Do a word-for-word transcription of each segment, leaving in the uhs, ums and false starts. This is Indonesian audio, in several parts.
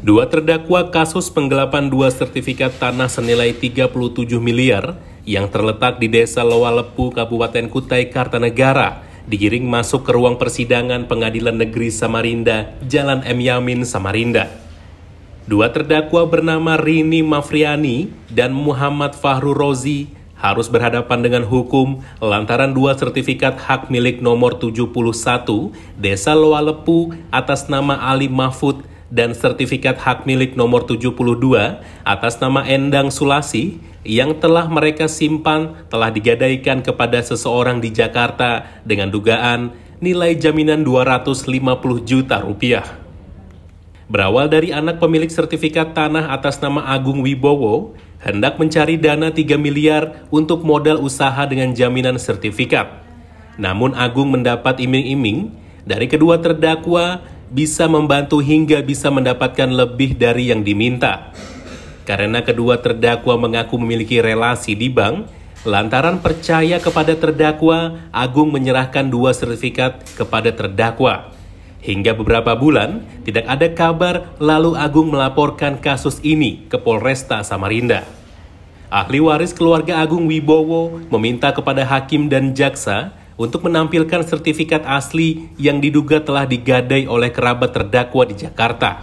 Dua terdakwa kasus penggelapan dua sertifikat tanah senilai tiga puluh tujuh miliar yang terletak di Desa Lowalepu, Kabupaten Kutai Kartanegara, digiring masuk ke ruang persidangan Pengadilan Negeri Samarinda, Jalan M. Yamin, Samarinda. Dua terdakwa bernama Rini Mafriani dan Muhammad Fahru Rozi harus berhadapan dengan hukum lantaran dua sertifikat hak milik nomor tujuh puluh satu Desa Lowalepu atas nama Ali Mahfud dan sertifikat hak milik nomor tujuh puluh dua atas nama Endang Sulasi yang telah mereka simpan telah digadaikan kepada seseorang di Jakarta dengan dugaan nilai jaminan dua ratus lima puluh juta rupiah. Berawal dari anak pemilik sertifikat tanah atas nama Agung Wibowo, hendak mencari dana tiga miliar untuk modal usaha dengan jaminan sertifikat. Namun Agung mendapat iming-iming dari kedua terdakwa bisa membantu hingga bisa mendapatkan lebih dari yang diminta. Karena kedua terdakwa mengaku memiliki relasi di bank, lantaran percaya kepada terdakwa, Agung menyerahkan dua sertifikat kepada terdakwa. Hingga beberapa bulan, tidak ada kabar lalu Agung melaporkan kasus ini ke Polresta Samarinda. Ahli waris keluarga Agung Wibowo meminta kepada hakim dan jaksa untuk menampilkan sertifikat asli yang diduga telah digadai oleh kerabat terdakwa di Jakarta.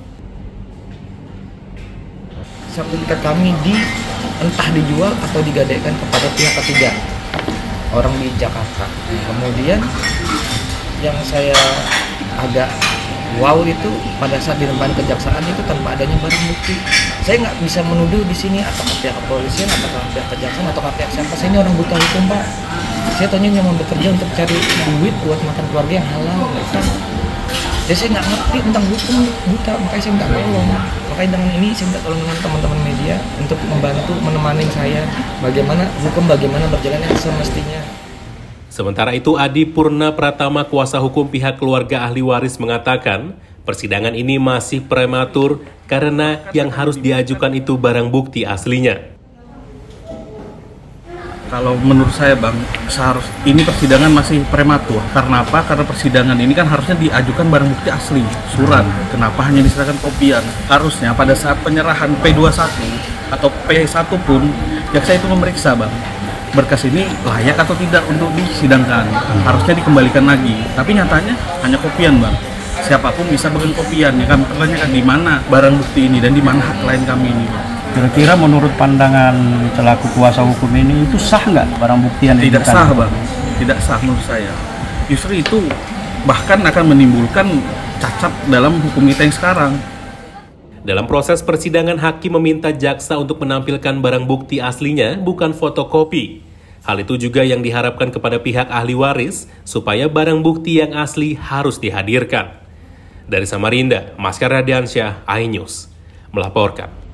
Sertifikat kami di entah dijual atau digadaikan kepada pihak ketiga orang di Jakarta. Kemudian yang saya agak wow itu pada saat dilempar kejaksaan itu tanpa adanya barang bukti. Saya nggak bisa menuduh di sini apakah pihak kepolisian, apakah pihak kejaksaan, atau pihak siapa. Saya ini orang buta hukum, Pak. Saya tanya cuma bekerja untuk cari duit buat makan keluarga yang halal, kan? Ya saya nggak ngerti tentang hukum, buta, makanya saya minta tolong. Makanya dengan ini saya minta tolong dengan teman-teman media untuk membantu menemani saya bagaimana hukum bagaimana berjalan yang semestinya. Sementara itu, Adi Purna Pratama, kuasa hukum pihak keluarga ahli waris mengatakan, persidangan ini masih prematur karena yang harus diajukan itu barang bukti aslinya. Kalau menurut saya, Bang, seharus ini persidangan masih prematur. Karena apa? Karena persidangan ini kan harusnya diajukan barang bukti asli, surat. Kenapa hanya diserahkan kopian? Harusnya pada saat penyerahan P dua puluh satu atau P satu pun, jaksa itu memeriksa, Bang, berkas ini layak atau tidak untuk disidangkan. Harusnya dikembalikan lagi. Tapi nyatanya hanya kopian, Bang. Siapapun bisa bikin kopian. Ya kan, pertanyakan di mana barang bukti ini dan di mana hak klien kami ini, Bang. Kira-kira menurut pandangan selaku kuasa hukum ini itu sah nggak barang bukti yang tidak sah, Bang? Tidak sah menurut saya. Justru itu bahkan akan menimbulkan cacat dalam hukum kita yang sekarang. Dalam proses persidangan, hakim meminta jaksa untuk menampilkan barang bukti aslinya, bukan fotokopi. Hal itu juga yang diharapkan kepada pihak ahli waris, supaya barang bukti yang asli harus dihadirkan. Dari Samarinda, Maskar Radiansyah, iNews, melaporkan.